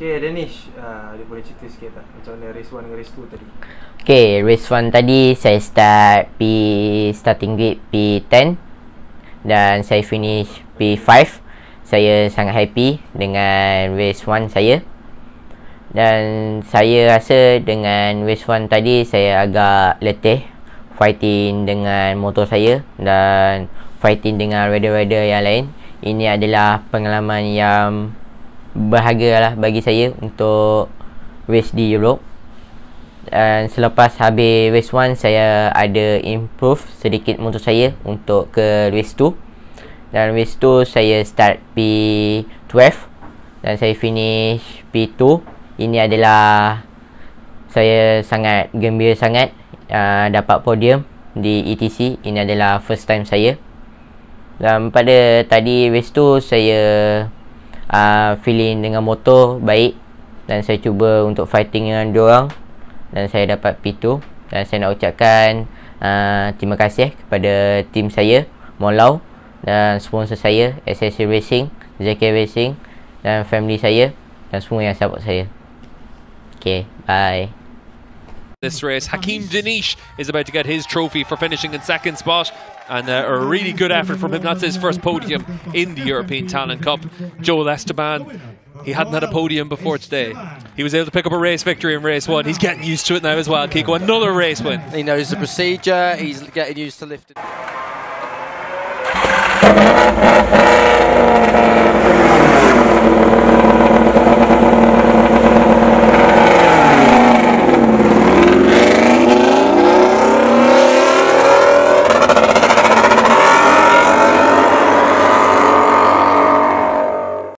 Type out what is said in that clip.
Okay, Danish, dia boleh cerita sikit tak macam mana race 1 dengan race 2 tadi? Okay, race 1 tadi saya start starting grid P10 dan saya finish P5. Saya sangat happy dengan race 1 saya. Dan saya rasa dengan race 1 tadi saya agak letih fighting dengan motor saya dan fighting dengan rider-rider yang lain. Ini adalah pengalaman yang berharga lah bagi saya untuk race di Europe. Dan selepas habis race 1 saya ada improve sedikit motor saya untuk ke race 2. Dan race 2 saya start P12 dan saya finish P2. Ini adalah saya sangat gembira sangat dapat podium di ETC. Ini adalah first time saya. Dan pada tadi race 2 saya feeling dengan motor baik dan saya cuba untuk fighting dengan diorang dan saya dapat P2. Dan saya nak ucapkan terima kasih kepada tim saya, Molau, dan sponsor saya, SSC Racing, ZK Racing, dan family saya dan semua yang support saya. Okay, bye. This race, Hakim Danish is about to get his trophy for finishing in second spot, and a really good effort from him. That's his first podium in the European Talent Cup. Joel Esteban, he hadn't had a podium before today. He was able to pick up a race victory in race 1. He's getting used to it now as well, Kiko. Another race win. He knows the procedure, he's getting used to lifting.